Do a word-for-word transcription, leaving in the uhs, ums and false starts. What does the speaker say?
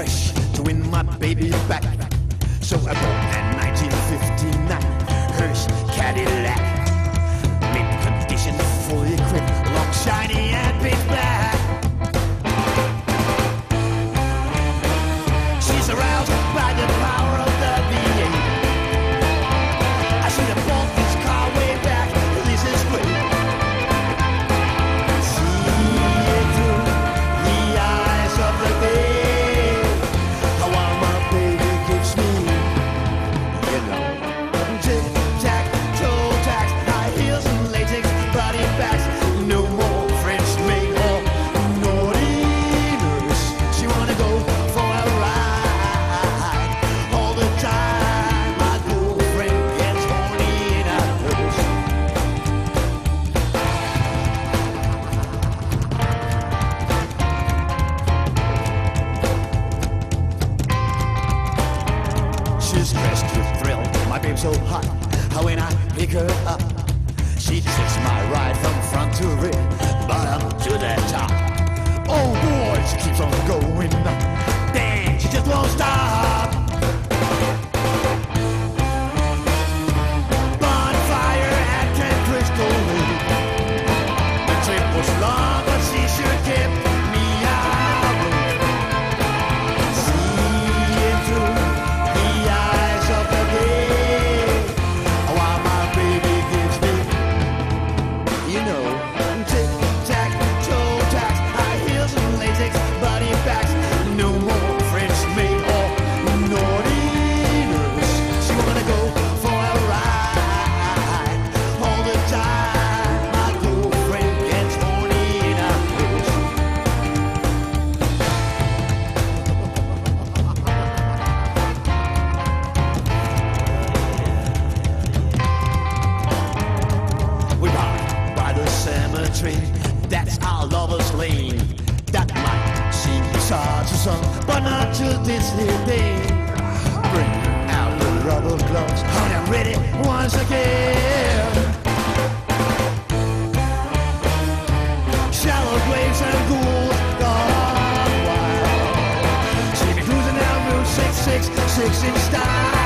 fresh to win my baby back. So I bought that nineteen fifty-nine Hearse Cadillac, mint condition, fully equipped, long, shiny, and pitch black. She's aroused by the power of the V eight. I should have bought this car way back. This is great. See it through the eyes of the babe. How all my baby gives me, you know. Tic tac, toe tax, high heels and latex body bags. No more French maid or naughty nurse. She wanna go for a ride all the time. My girlfriend gets horny in a hearse. She's dressed with thrill, my babe's so hot. How when I pick her up, she takes my ride from front to rear, bottom to the top. Oh boy, she keeps on going up. Dang, she just won't stop. Bonfire at Camp Crystal Lake. The trip was long, but she sure kept me awake. Seeing through the eyes of the babe, while my baby gives me, you know, tic tac, toe tax, high heels and latex body bags. No more French maid or naughty nurse. She wanna go for a ride all the time. My girlfriend gets horny in a hearse. We park by the cemetery, that's our lover's lane. That might seem bizarre to some, but not to this little thing. Bring out the rubber gloves, honey, I'm ready once again. Shallow graves and ghouls gone wild. See me cruising down Route six six six in style.